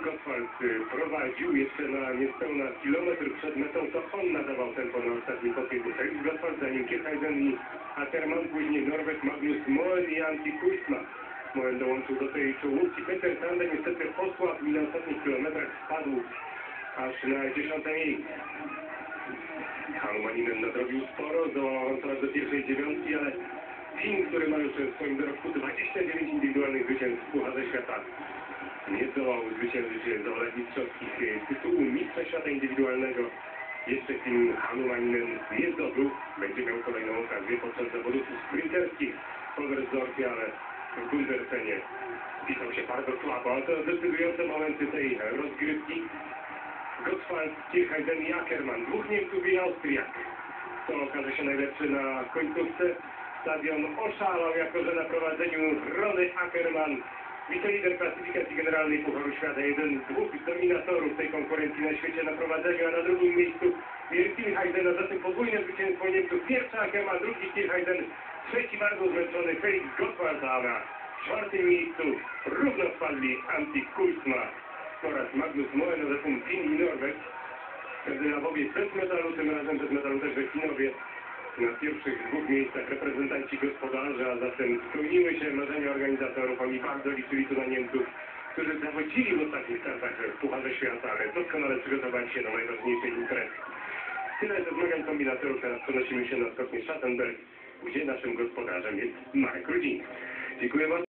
Gottwald prowadził jeszcze na niespełna kilometr przed metą, to on nadawał tempo na ostatnim pobiegu. Felix Gottwald, za nim Kierkeisen i Ackermann, później Norbert, Magnus Moen i Antti Kuisma. Moen dołączył do tej czołówki. Peter Sande niestety osłabł i na ostatnich kilometrach spadł aż na 10. miejsce. Hanumaninen nadrobił sporo, zdołał awansować do pierwszej dziewiątki, ale Finn, który ma już w swoim dorobku 29 indywidualnych zwycięstw w Pucharze Świata, nie zdołał zwyciężyć zawodach mistrzowskich tytułu mistrza świata indywidualnego. Jeszcze Finn Hanumaninen nie zdobył. Będzie miał kolejną okazję podczas zawodów sprinterskich w Oberstdorfie, ale w Gundersenie wpisał się bardzo słabo. A to decydujące momenty tej rozgrywki. Gottwald, Kierkeisen i Ackermann. Dwóch Niemców i Austriak. To okaże się najlepszy na końcówce. Stadion oszalał, jako że na prowadzeniu Ronny Ackermann, wicelider klasyfikacji generalnej Pucharu Świata, jeden z dwóch dominatorów tej konkurencji na świecie na prowadzeniu, a na drugim miejscu Kierkeisen, a zatem podwójne zwycięstwo Niemców. Pierwszy Ackermann, drugi Kierkeisen, trzeci bardzo zmęczony Felix Gottwald, a na czwartym miejscu równo spadli Antti Kuisma oraz Magnus Moen, a zatem Finn i Norbert. Skandynawowie bez medalu, tym razem bez medalu też Finowie. Na pierwszych dwóch miejscach reprezentanci gospodarze, a zatem spełniły się marzenia organizatorów. Oni bardzo liczyli tu na Niemców, którzy zawodzili w ostatnich startach w Pucharze Świata, ale doskonale przygotowali się do najważniejszej imprezy. Tyle ze zmagań kombinatorów. Teraz przenosimy się na skoknię Schattenberg, gdzie naszym gospodarzem jest Marek Rudziński. Dziękuję bardzo.